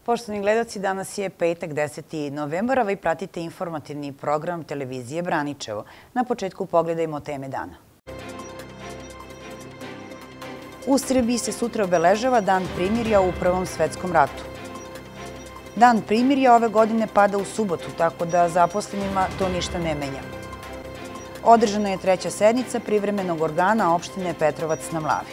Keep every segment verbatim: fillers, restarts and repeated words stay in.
Poštovani gledaoci, danas je petak, deseti novembar, a vi pratite informativni program televizije Braničevo. Na početku pogledajmo teme dana. U Srbiji se sutra obeležava Dan primirja u Prvom svetskom ratu. Dan primirja ove godine pada u subotu, tako da zaposlenima to ništa ne menja. Održana je treća sednica privremenog organa opštine Petrovac na Mlavi.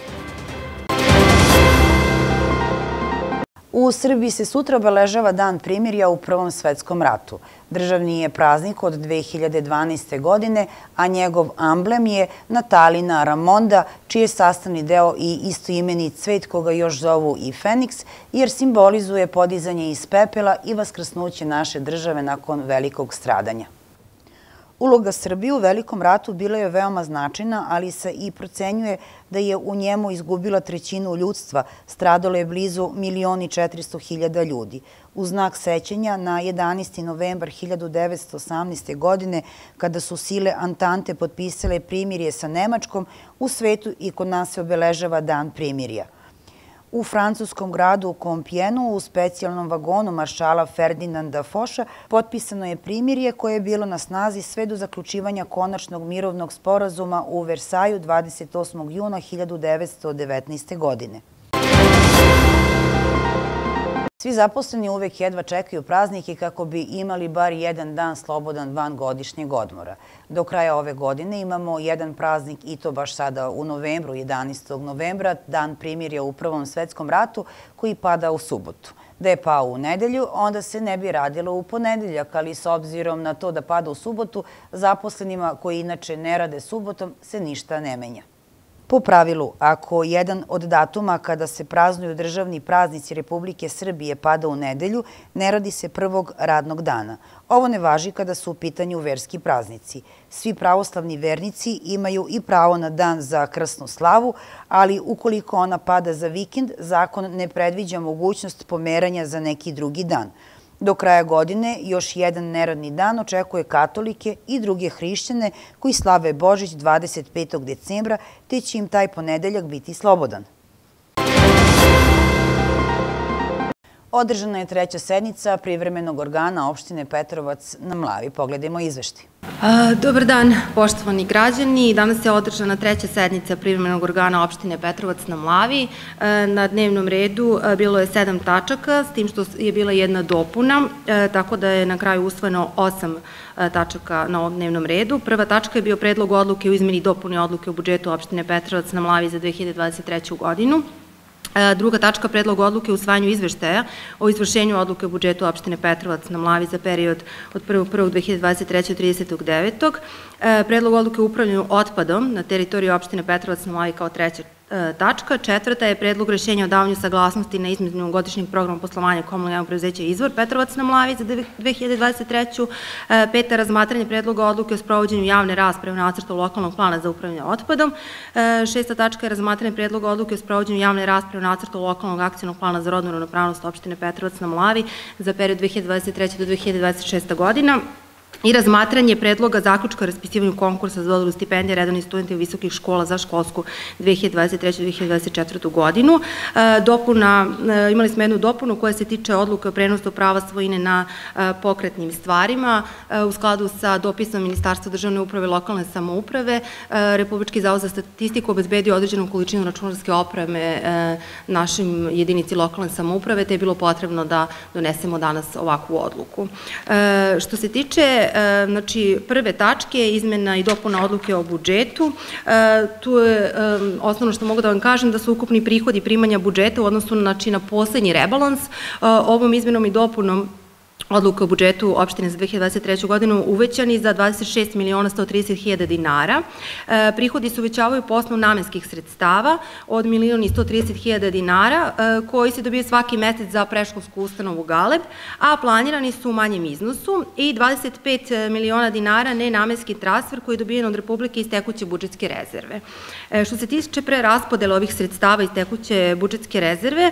U Srbiji se sutra obeležava Dan primirja u Prvom svetskom ratu. Državni je praznik od dve hiljade dvanaeste. godine, a njegov amblem je Natalina Ramonda, čiji je sastavni deo i istoimeni cvet koga još zovu i Feniks, jer simbolizuje podizanje iz pepela i vaskrsnuće naše države nakon velikog stradanja. Uloga Srbije u Velikom ratu bila je veoma značajna, ali se i procenjuje da je u njemu izgubila trećinu ljudstva, stradalo je blizu milion i četiristo hiljada ljudi. U znak sećanja na jedanaesti novembar hiljadu devetsto osamnaeste. godine, kada su sile Antante potpisale primirje sa Nemačkom, u svetu i kod nas se obeležava Dan primirja. U francuskom gradu Kompjenu u specijalnom vagonu maršala Ferdinanda Foša potpisano je primirje koje je bilo na snazi sve do zaključivanja konačnog mirovnog sporazuma u Versaju dvadeset osmog juna hiljadu devetsto devetnaeste. godine. Svi zaposleni uvek jedva čekaju praznike kako bi imali bar jedan dan slobodan van godišnjeg odmora. Do kraja ove godine imamo jedan praznik i to baš sada u novembru, jedanaestog novembra, Dan primirja u Prvom svetskom ratu koji pada u subotu. Da je pao u nedelju, onda se ne bi radilo u ponedeljak, ali s obzirom na to da pada u subotu, zaposlenima koji inače ne rade subotom se ništa ne menja. Po pravilu, ako jedan od datuma kada se praznuju državni praznici Republike Srbije pada u nedelju, ne radi se prvog radnog dana. Ovo ne važi kada su u pitanju verski praznici. Svi pravoslavni vernici imaju i pravo na dan za krsnu slavu, ali ukoliko ona pada za vikend, zakon ne predviđa mogućnost pomeranja za neki drugi dan. Do kraja godine još jedan neradni dan očekuje katolike i druge hrišćane koji slave Božić dvadeset petog decembra, te će im taj ponedeljak biti slobodan. Održana je treća sednica privremenog organa opštine Petrovac na Mlavi. Pogledajmo izveštaj. Dobar dan, poštovani građani. Danas je održana treća sednica privremenog organa opštine Petrovac na Mlavi. Na dnevnom redu bilo je sedam tačaka, s tim što je bila jedna dopuna, tako da je na kraju usvojeno osam tačaka na ovom dnevnom redu. Prva tačka je bio predlog odluke o izmeni i dopuni odluke o budžetu opštine Petrovac na Mlavi za dve hiljade dvadeset treću. godinu. Druga tačka, predlog odluke o usvajanju izveštaja o izvršenju odluke o budžetu opštine Petrovac na Mlavi za period od prvog prvog dve hiljade dvadeset treće do tridesetog devetog Predlog odluke o upravljanju otpadom na teritoriji opštine Petrovac na Mlavi kao treća tačka. Četvrta je predlog rešenja o davanju saglasnosti na izmenu godišnjeg programa poslovanja komunalnog javnog preduzeća Izvor Petrovac na Mlavi za dve hiljade dvadeset treću. Peta, razmatranje predloga odluke o sprovođenju javne rasprave o nacrtu lokalnog plana za upravljanje otpadom. Šesta tačka je razmatranje predloga odluke o sprovođenju javne rasprave o nacrtu lokalnog akcionog plana za rodnu ravnopravnost opštine Petrovac na Mlavi za period dve hiljade dvadeset treće do dve hiljade dvadeset šeste. godina. I razmatranje predloga zaključka o raspisivanju konkursa za dodelu stipendija redovnih studenta visokih škola za školsku dve hiljade dvadeset treće do dve hiljade dvadeset četvrte. godinu. Dopuna, imali smo jednu dopunu koja se tiče odluke o prenosu prava svojine na pokretnim stvarima. U skladu sa dopisom Ministarstva državne uprave i lokalne samouprave, Republički zavod za statistiku obezbedio određenu količinu računarske opreme našim jedinici lokalne samouprave, te je bilo potrebno da donesemo danas ovakvu odluku. Što se tiče znači prve tačke, izmena i dopuna odluke o budžetu, tu je osnovno što mogu da vam kažem da su ukupni prihodi primanja budžeta u odnosu znači na poslednji rebalans ovom izmenom i dopunom odluka o budžetu opštine za dve hiljade dvadeset treću. godinu uvećani za dvadeset šest miliona sto trideset hiljada dinara. Prihodi se uvećavaju po osnovu namenskih sredstava od milion i sto trideset hiljada dinara koji se dobije svaki mesec za predškolsku ustanovu Galeb, a planirani su u manjem iznosu, i dvadeset pet miliona dinara nenamenski transfer koji je dobijen od Republike iz tekuće budžetske rezerve. Što se tiče preraspodele ovih sredstava iz tekuće budžetske rezerve,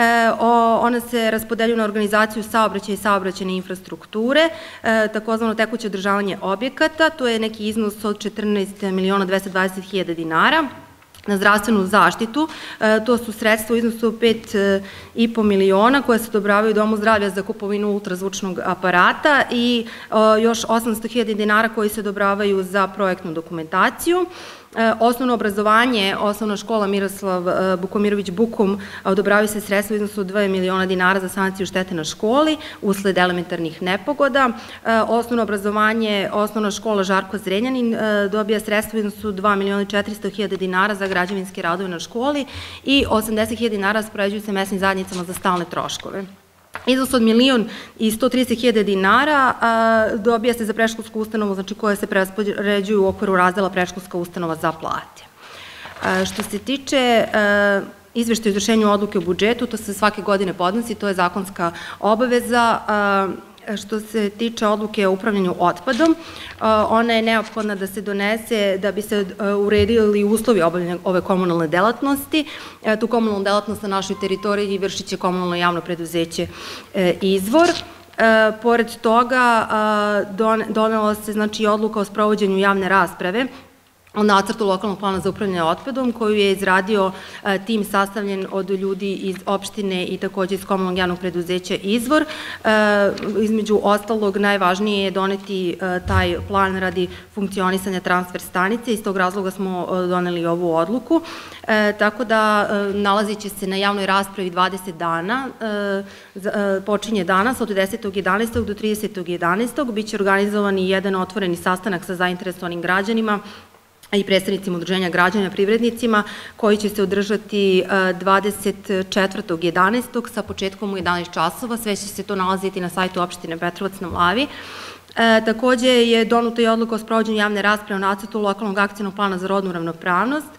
ona se raspodeljuju na organizaciju saobraćaja i saobraćaja infrastrukture, takozvano tekuće održavanje objekata, to je neki iznos od četrnaest miliona dvesta dvadeset hiljada dinara. na zdravstvenu zaštitu. To su sredstva u iznosu pet i po miliona koje se odobravaju Domu zdravlja za kupovinu ultrazvučnog aparata i još osamsto hiljada dinara koji se odobravaju za projektnu dokumentaciju. Osnovno obrazovanje, osnovna škola Miroslav Bukomirović Bukum, odobravaju se sredstva u iznosu od dva miliona dinara za sanaciju štete na školi usled elementarnih nepogoda. Osnovno obrazovanje, osnovna škola Žarko Zrenjanin dobija sredstva u iznosu dva miliona četiristo hiljada dinara za građevinske radove na školi i osamdeset hiljada dinara raspoređuju se mesnim zajednicama za stalne troškove. Iznos od milion i sto trideset hiljada dinara dobija se za predškolsku ustanovu, znači koje se preraspoređuju u okviru razdela predškolska ustanova za plate. Što se tiče izveštaja o izvršenju odluke o budžetu, to se svake godine podnosi, to je zakonska obaveza. Što se tiče odluke o upravljanju otpadom, ona je neophodna da se donese da bi se uredili uslovi obavljanja ove komunalne delatnosti. Tu komunalnu delatnost na našoj teritoriji vršit će komunalno javno preduzeće Izvor. Pored toga, donela se odluka o sprovođenju javne rasprave o nacrtu lokalnog plana za upravljanje otpadom, koju je izradio tim sastavljen od ljudi iz opštine i takođe iz komunalnog javnog preduzeća Izvor. Između ostalog, najvažnije je doneti taj plan radi funkcionisanja transfer stanice. Iz tog razloga smo doneli ovu odluku. Tako da nalazit će se na javnoj raspravi dvadeset dana. Počinje danas od desetog jedanaestog do tridesetog jedanaestog Biće organizovan i jedan otvoreni sastanak sa zainteresovanim građanima i predstavnicima udruženja građana, privrednicima, koji će se održati dvadeset četvrtog jedanaestog sa početkom u jedanaest časova. Sve će se to nalaziti na sajtu opštine Petrovac na Mlavi. Takođe je donuta i odluka o sprovođenju javne rasprave o nacrtu lokalnog akcionog plana za rodnu ravnopravnost.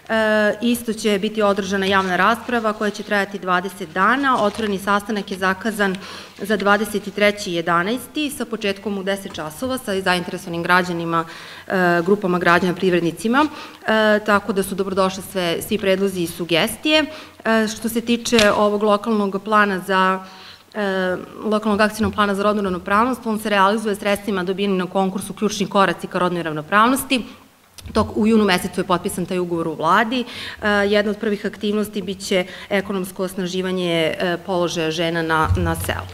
Isto će biti održana javna rasprava koja će trajati dvadeset dana. Otvoreni sastanak je zakazan za dvadeset treći jedanaesti sa početkom u deset časova sa zainteresovanim građanima, grupama građana, privrednicima, tako da su dobrodošle svi predlozi i sugestije. Što se tiče ovog lokalnog plana za lokalnog akcionog plana za rodnu ravnopravnost, on se realizuje sredstvima dobijenim na konkursu Ključni koraci ka rodnoj ravnopravnosti. U junu mesecu je potpisan taj ugovor u vladi. Jedna od prvih aktivnosti biće ekonomsko osnaživanje položaja žena na selu.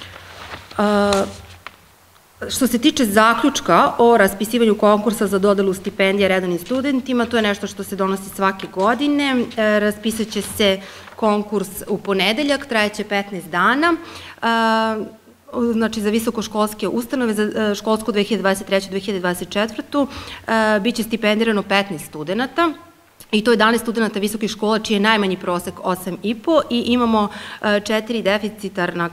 Što se tiče zaključka o raspisivanju konkursa za dodelu stipendija redovnim studentima, to je nešto što se donosi svake godine. Raspisat će se konkurs u ponedeljak, trajeće petnaest dana. Znači za visokoškolske ustanove, za školsku dve hiljade dvadeset treću do dve hiljade dvadeset četvrtu biće stipendirano petnaest studenta i to jedanaest studenta visokih škola čiji je najmanji prosek osam i po i imamo četiri deficitarna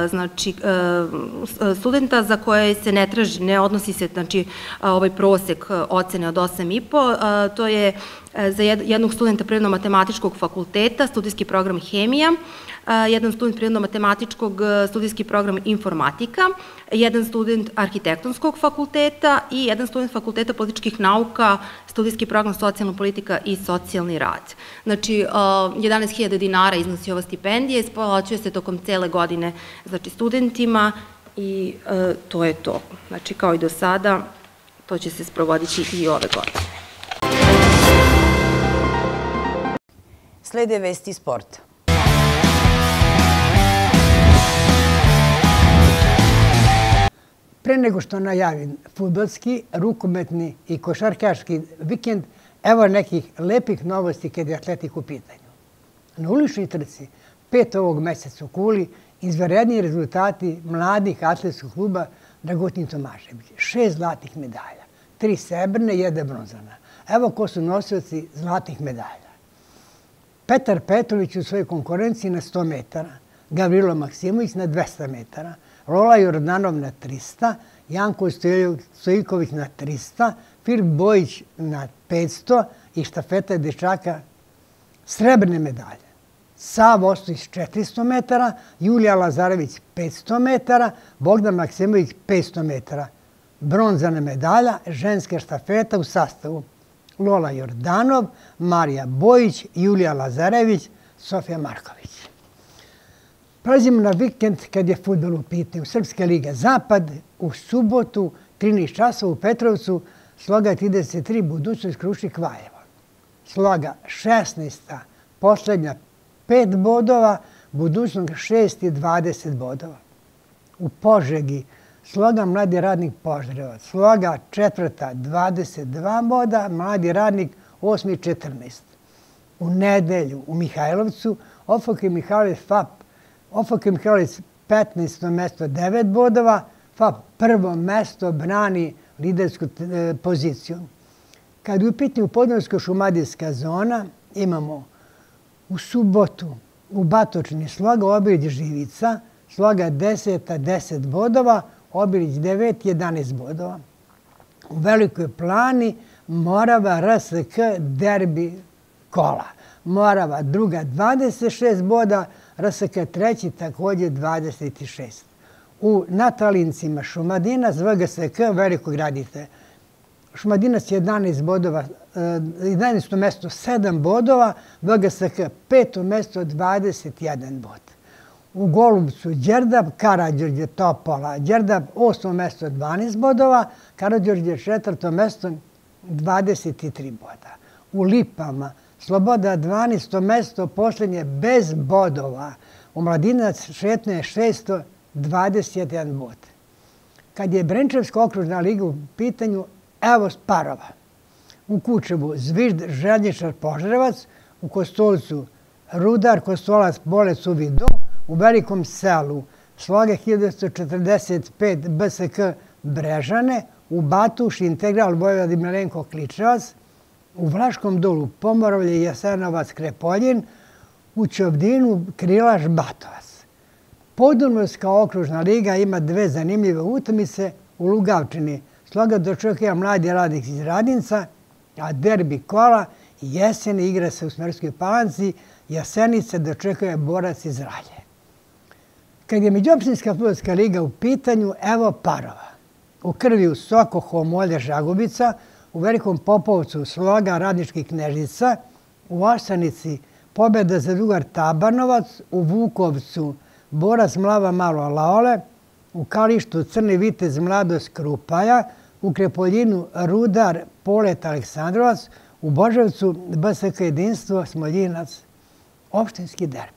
studenta za koje se ne traži, ne odnosi se ovaj prosek ocene od osam i po. To je za jednog studenta Prirodno-matematičkog fakulteta, studijski program hemija, jedan student Prirodno-matematičkog studijski program informatika, jedan student Arhitektonskog fakulteta i jedan student Fakulteta političkih nauka, studijski program socijalna politika i socijalni rad. Znači, jedanaest hiljada dinara iznosi ova stipendija, isplaćuje se tokom cele godine studentima i to je to. Znači, kao i do sada, to će se sprovoditi i ove godine. Slede vesti sporta. Pre nego što najavim fudbalski, rukometni i košarkaški vikend, evo nekih lepih novosti kada je atletik u pitanju. Na uličnoj trci pet ovog meseca u Kuli izvanredni rezultati mladih atletskog kluba Dragutin Tomašević. Šest zlatih medalja, tri srebrne i jedna bronzana. Evo ko su nosioci zlatih medalja. Petar Petrović u svojoj konkurenciji na sto metara, Gavrilo Maksimović na dvesta metara, Lola Jordanov na trista, Janko Stojiković na trista, Filip Bojić na petsto i štafeta dečaka srebrne medalje. Sav Ostojić četiristo metara, Julija Lazarević petsto metara, Bogdan Maksimović petsto metara. Bronzana medalja, ženska štafeta u sastavu Lola Jordanov, Marija Bojić, Julija Lazarević, Sofija Marković. Prelazimo na vikend kad je fudbal u pitanju. Srpska liga Zapad u subotu, trinaest časova u Petrovcu, Sloga trideset tri, Budućnost Krušik Valjevo. Sloga šesnaesta, posljednja pet bodova, budućnost šest i dvadeset bodova. U Požegi sloga mladi radnik Požarevac, sloga četvrta dvadeset dva boda, mladi radnik osmi četrnaest. U nedelju u Mihajlovcu Ofoke Mihajlović F A P, Ofoke Mihajlović petnaesto mesto devet bodova, F A P prvo mesto brani lidersku poziciju. Kad je u pitanju podunavsko-šumadijska zona, imamo u subotu u Batočini sloga Obilić Živica, sloga deseta deset bodova, Obilić devet jedanaest bodova. U Velikoj Plani Morava R S K derbi kola. Morava druga dvadeset šest boda, R S K treći također dvadeset šest. U Natalincima Šumadinac V G S K Veliko Gradište. Šumadinac jedanaest bodova, jedanaesto mesto sedam bodova, V G S K peto mesto dvadeset jedan bod. U Golubcu Đerdap, Karađorđe Topola, Đerdap osmo mesto dvanaest bodova, Karađorđe četvrto mesto dvadeset tri boda. U Lipama Sloboda dvanaesto mesto posljednje bez bodova. U Mladinac šetne šesto dvadeset jedan bod. Kad je Brenčevska okružna liga u pitanju, evo parova. U Kučevu Zvižd Željničar Požarevac, u Kostolcu Rudar Kostolac Bolec u Vidu, u Velikom selu sloge hiljadu devetsto četrdeset pet B S K Brežane, u Batuši Integral Vojvodin Milenko Kličevac, u Vlaškom dolu Pomoravlje Jasenovac Krepoljin, u Ćovdinu Krilaš Batovac. Podunavska okružna liga ima dve zanimljive utakmice u Lugavčini. Sloga dočekuje mladi radnik iz Radinca, a derbi kola jeseni igra se u Smederevskoj Palanci, Jasenica dočekuje Borac iz Ralje. Kad je Međuopštinska fudbalska liga u pitanju, evo parova. U Krviju Soko Homolje Žagubica, u Velikom Popovcu sloga Radnički Knežica, u Osanici pobjeda za Drugar Tabanovac, u Vukovcu Borac Mlava Malo Laole, u Kalištu Crni Vitez Mladost Krupaja, u Krepoljinu Rudar Polet Aleksandrovac, u Boževcu B S K Jedinstvo Smoljinac, opštinski derbi.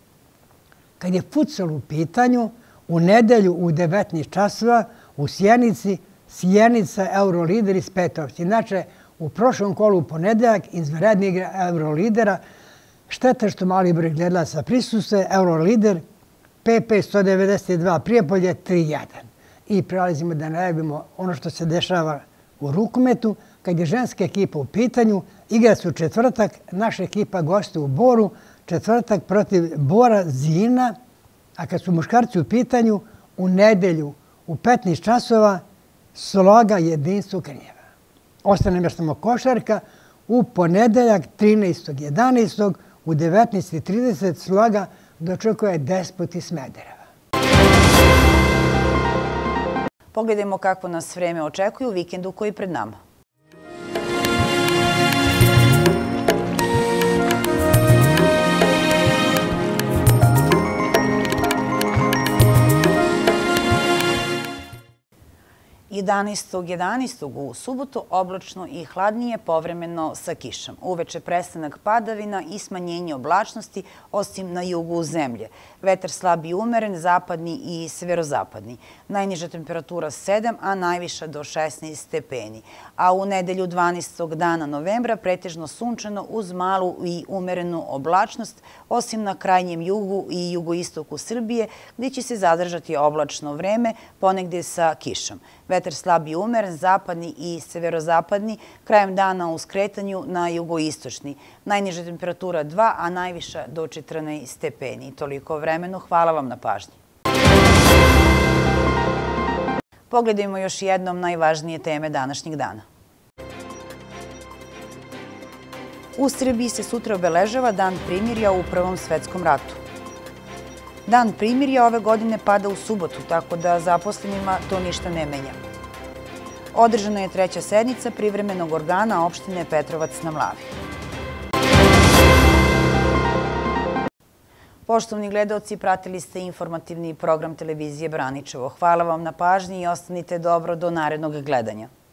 Kad je futsal u pitanju, u nedelju u devetnaest časova u Sjenici Sjenica Eurolider iz Petrovci. Inače, u prošlom kolu u ponedeljak izvanredna igra Eurolidera. Šteta što mali broj gledalaca prisustuje. Eurolider P P sto devedeset dva Prijepolje tri jedan. I prelazimo da najavimo ono što se dešava u rukometu. Kad je ženska ekipa u pitanju, igra se u četvrtak, naša ekipa gosti u Boru, četvrtak protiv Bora Zina, a kad su muškarci u pitanju, u nedelju u petnaest časova sloga Jedinstvo Krnjeva. Ostane još samo košarka, u ponedeljak trinaestog jedanaestog u devetnaest trideset sloga dočekuje Despot iz Smedereva. Pogledajmo kako nas vreme očekuje u vikendu koji je pred nama. jedanaestog jedanaestog u subotu oblačno i hladnije, povremeno sa kišom. Uveče prestanak padavina i smanjenje oblačnosti, osim na jugu zemlje. Vetar slab i umeren, zapadni i severozapadni. Najniža temperatura sedam, a najviša do šesnaest stepeni. A u nedelju dvanaestog dana novembra pretežno sunčano uz malu i umerenu oblačnost, osim na krajnjem jugu i jugoistoku Srbije, gdje će se zadržati oblačno vreme, ponegdje sa kišom. Vetar slab i umeren, zapadni i severozapadni, krajem dana u skretanju na jugoistočni. Najniža temperatura dva, a najviša do četrnaest stepeni. Toliko vremenu. Hvala vam na pažnji. Pogledajmo još jednom najvažnije teme današnjeg dana. U Srbiji se sutra obeležava Dan primirja u Prvom svetskom ratu. Dan primirja ove godine pada u subotu, tako da zaposlenima to ništa ne menja. Održana je treća sednica privremenog organa opštine Petrovac na Mlavi. Poštovni gledaoci, pratili ste informativni program televizije Braničevo. Hvala vam na pažnji i ostanite dobro do narednog gledanja.